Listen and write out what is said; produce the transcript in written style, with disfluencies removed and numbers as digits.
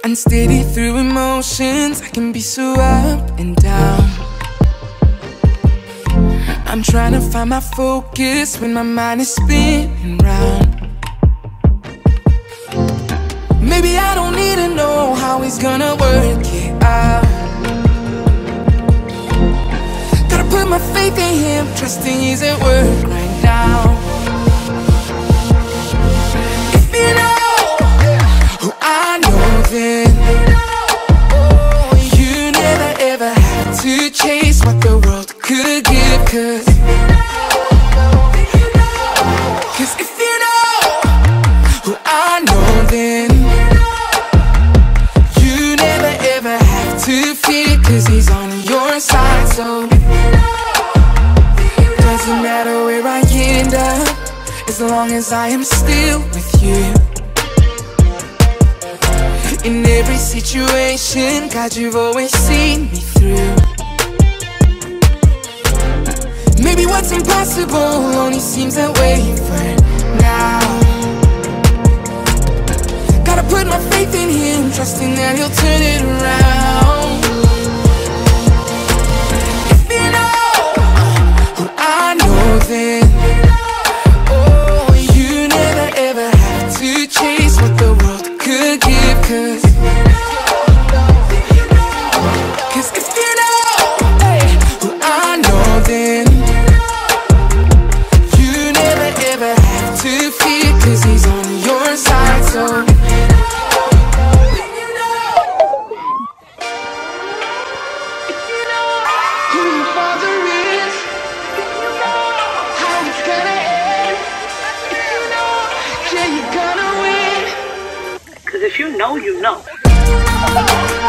Unsteady through emotions, I can be so up and down. I'm trying to find my focus when my mind is spinning round. Maybe I don't need to know how he's gonna work it out. Gotta put my faith in him, trusting he's at work right now. If you know who I know, then you never ever have to chase what the world could give. Cause if you know who I know, then you never ever have to fear, cause he's on your side. So doesn't matter where I end up, as long as I am still with you. In every situation, God, you've always seen me through. Maybe what's impossible only seems that way for now. Gotta put my faith in him, trusting that he'll turn it around. If you know who I know, then you never ever have to chase what the world could give. Cause if you know who I know, then you never ever have to fear, cause he's on your side. So if you know, you know.